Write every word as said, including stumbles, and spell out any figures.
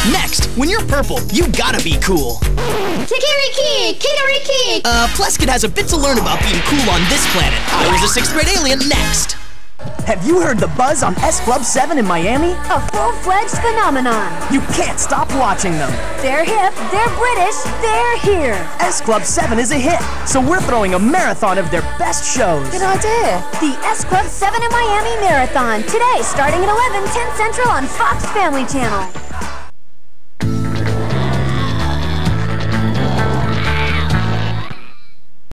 Next, when you're purple, you gotta be cool. Kikiriki! Kikiriki! Uh, Pleskid has a bit to learn about being cool on this planet. I was a sixth grade alien. Next. Have you heard the buzz on S Club seven in Miami? A full-fledged phenomenon. You can't stop watching them. They're hip, they're British, they're here. S Club seven is a hit, so we're throwing a marathon of their best shows. Good idea. The S Club seven in Miami Marathon, today starting at eleven, ten Central on Fox Family Channel.